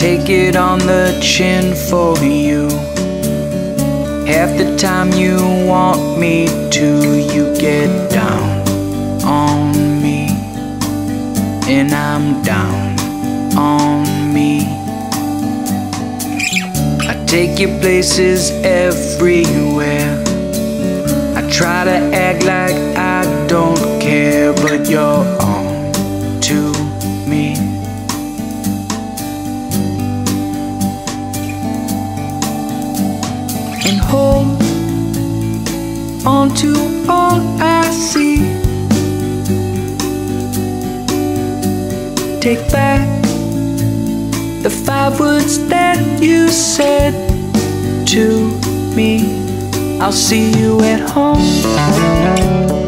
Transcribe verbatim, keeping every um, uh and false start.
take it on the chin for you. Half the time you want me to, you get down on me, and I'm down on me. I take you places everywhere. I try to act like I don't care, but you're on to me. And hold on to all I see. Take back the five words that you said to me. I'll see you at home.